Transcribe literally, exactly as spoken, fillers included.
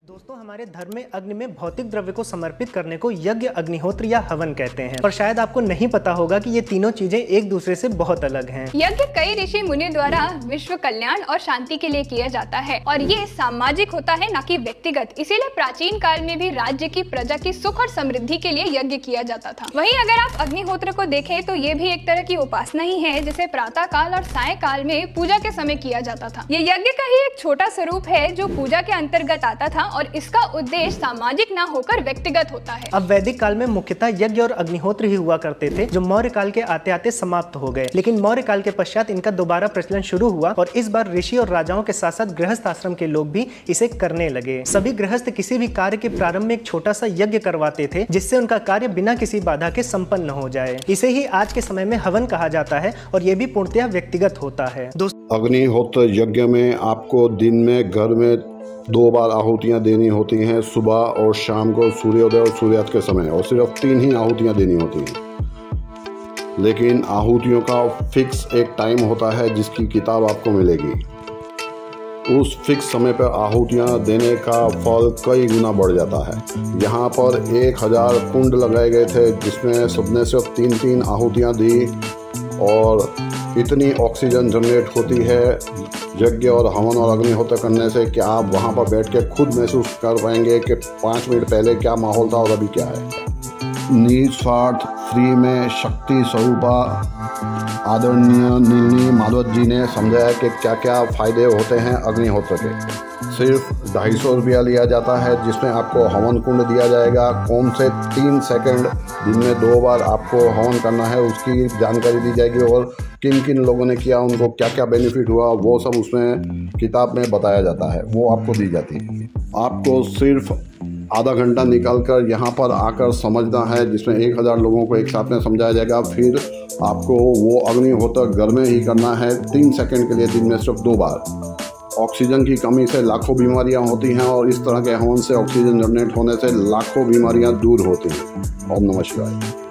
दोस्तों, हमारे धर्म में अग्नि में भौतिक द्रव्य को समर्पित करने को यज्ञ, अग्निहोत्र या हवन कहते हैं। पर शायद आपको नहीं पता होगा कि ये तीनों चीजें एक दूसरे से बहुत अलग हैं। यज्ञ कई ऋषि मुनि द्वारा विश्व कल्याण और शांति के लिए किया जाता है और ये सामाजिक होता है, न कि व्यक्तिगत। इसीलिए प्राचीन काल में भी राज्य की प्रजा की सुख और समृद्धि के लिए यज्ञ किया जाता था। वहीं अगर आप अग्निहोत्र को देखें तो ये भी एक तरह की उपासना ही है, जिसे प्रातः काल और साय काल में पूजा के समय किया जाता था। ये यज्ञ का ही एक छोटा स्वरूप है जो पूजा के अंतर्गत आता था और इसका उद्देश्य सामाजिक ना होकर व्यक्तिगत होता है। अब वैदिक काल में मुख्यतः यज्ञ और अग्निहोत्र ही हुआ करते थे, जो मौर्य काल के आते आते समाप्त हो गए। लेकिन मौर्य काल के पश्चात इनका दोबारा प्रचलन शुरू हुआ और इस बार ऋषि और राजाओं के साथ साथ गृहस्थ आश्रम के लोग भी इसे करने लगे। सभी गृहस्थ किसी भी कार्य के प्रारंभ में एक छोटा सा यज्ञ करवाते थे, जिससे उनका कार्य बिना किसी बाधा के संपन्न हो जाए। इसे ही आज के समय में हवन कहा जाता है और ये भी पूर्णतः व्यक्तिगत होता है। अग्निहोत्र यज्ञ में आपको दिन में घर में दो बार आहुतियां देनी होती हैं, सुबह और शाम को सूर्योदय और सूर्यास्त के समय, और सिर्फ तीन ही आहुतियां देनी होती हैं। लेकिन आहुतियों का फिक्स एक टाइम होता है जिसकी किताब आपको मिलेगी। उस फिक्स समय पर आहुतियां देने का फल कई गुना बढ़ जाता है। यहाँ पर एक हजार कुंड लगाए गए थे जिसमें सबने सिर्फ तीन तीन आहुतियां दी और इतनी ऑक्सीजन जनरेट होती है यज्ञ और हवन और अग्निहोत्र करने से कि आप वहाँ पर बैठ के खुद महसूस कर पाएंगे कि पाँच मिनट पहले क्या माहौल था और अभी क्या है। निस्वार्थ फ्री में शक्ति स्वरूपा आदरणीय नीलनी माधव जी ने समझाया कि क्या क्या फायदे होते हैं अग्निहोत्र के। सिर्फ ढाई सौ रुपया लिया जाता है जिसमें आपको हवन कुंड दिया जाएगा। कौन से तीन सेकंड दिन में दो बार आपको हवन करना है उसकी जानकारी दी जाएगी और किन किन लोगों ने किया, उनको क्या क्या बेनिफिट हुआ, वो सब उसमें किताब में बताया जाता है, वो आपको दी जाती है। आपको सिर्फ आधा घंटा निकाल कर यहाँ पर आकर समझना है, जिसमें एक हज़ार लोगों को एक साथ में समझाया जाएगा। फिर आपको वो अग्निहोत्र घर में ही करना है तीन सेकंड के लिए, दिन में सिर्फ दो बार। ऑक्सीजन की कमी से लाखों बीमारियां होती हैं और इस तरह के हवन से ऑक्सीजन जनरेट होने से लाखों बीमारियां दूर होती हैं। ओम नमः शिवाय।